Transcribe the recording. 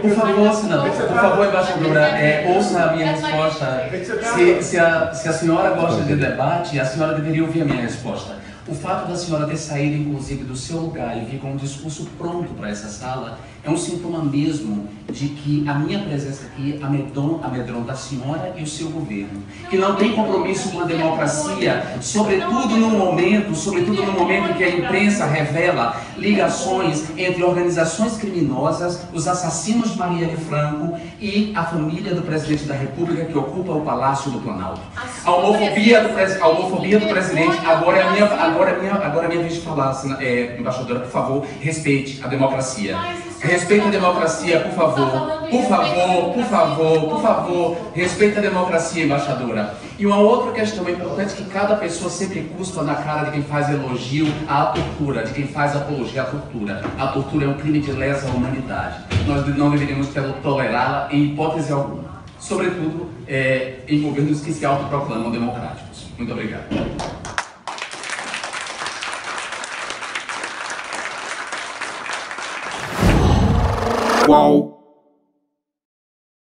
Por favor, senador, por favor, embaixadora, ouça a minha resposta. Se a senhora gosta de debate, a senhora deveria ouvir a minha resposta. O fato da senhora ter saído, inclusive, do seu lugar e vir com um discurso pronto para essa sala é um sintoma mesmo de que a minha presença aqui amedronta a senhora e o seu governo, que não tem compromisso com a democracia, sobretudo no momento em que a imprensa revela ligações entre organizações criminosas, os assassinos de Marielle Franco e a família do presidente da República que ocupa o Palácio do Planalto. A homofobia do presidente, agora é a minha vez de falar, embaixadora, por favor, respeite a democracia. Respeite a democracia, por favor. Por favor, respeite a democracia, embaixadora. E uma outra questão importante é que cada pessoa sempre cuspa na cara de quem faz elogio à tortura, de quem faz apologia à tortura. A tortura é um crime de lesa humanidade. Nós não deveríamos tolerá-la em hipótese alguma. Sobretudo em governos que se autoproclamam democráticos. Muito obrigado. Qual?